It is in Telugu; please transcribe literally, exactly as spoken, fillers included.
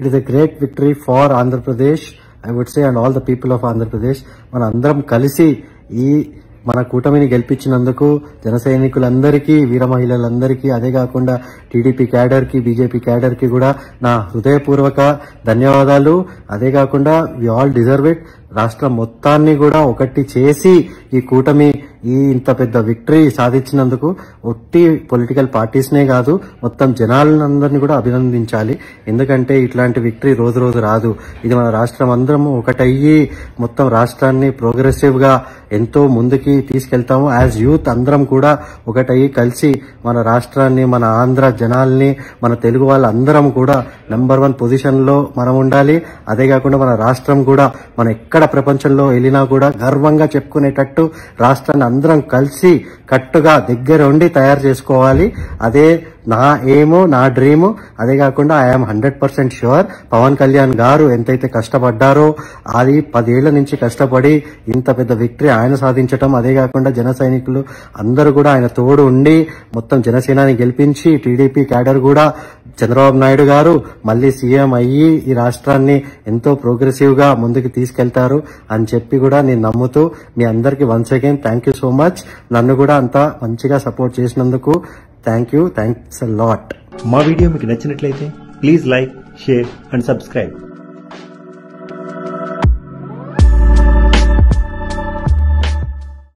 It is a great victory far Andhra Pradesh I would say and all the people of Andhra Pradesh. మన అందరం కలిసి ఈ మన కూటమిని గెలిపించినందుకు జన సైనికులందరికీ, వీర మహిళలందరికీ, అదే కాకుండా టీడీపీ క్యాడర్ కి, బీజేపీ క్యాడర్ కి కూడా నా హృదయపూర్వక ధన్యవాదాలు. అదే కాకుండా వి ఆల్ డిజర్వ్ ఇట్. రాష్ట్రం మొత్తాన్ని కూడా ఒకటి చేసి ఈ కూటమి ఈ ఇంత పెద్ద విక్టరీ సాధించినందుకు ఒట్టి పొలిటికల్ పార్టీస్నే కాదు, మొత్తం జనాలందరినీ కూడా అభినందించాలి. ఎందుకంటే ఇట్లాంటి విక్టరీ రోజు రోజు రాదు. ఇది మన రాష్ట్రం అందరం ఒకటయ్యి మొత్తం రాష్ట్రాన్ని ప్రోగ్రెసివ్ గా ఎంతో ముందుకి తీసుకెళ్తాము. యాజ్ యూత్ అందరం కూడా ఒకటయ్యి కలిసి మన రాష్ట్రాన్ని, మన ఆంధ్ర జనాల్ని, మన తెలుగు వాళ్ళందరం కూడా నెంబర్ వన్ పొజిషన్ లో మనం ఉండాలి. అదే కాకుండా మన రాష్ట్రం కూడా మన ఎక్కడ ప్రపంచంలో వెళ్ళినా కూడా గర్వంగా చెప్పుకునేటట్టు రాష్ట్రాన్ని అందరం కలిసి కట్టుగా దగ్గర ఉండి తయారు చేసుకోవాలి. అదే నా ఏమో, నా డ్రీము. అదే కాకుండా I'm hundred percent sure Pawan Kalyan garu ఎంతైతే కష్టపడ్డారో, అది పదేళ్ల నుంచి కష్టపడి ఇంత పెద్ద విక్టరీ ఆయన సాధించటం, అదే కాకుండా జన సైనికులు అందరూ కూడా ఆయన తోడు ఉండి మొత్తం జనసేనని గెలిపించి టీడీపీ క్యాడర్ కూడా చంద్రబాబు నాయుడు గారు మళ్లీ సీఎం అయ్యి ఈ రాష్ట్రాన్ని ఎంతో ప్రోగ్రెసివ్ గా ముందుకు తీసుకెళ్తారు అని చెప్పి కూడా నేను నమ్ముతూ మీ అందరికీ once again thank you so much. నన్ను కూడా అంత మంచిగా సపోర్ట్ చేసినందుకు thank you. Thanks a lot. మా వీడియో మీకు నచ్చినట్లయితే please like, share and subscribe.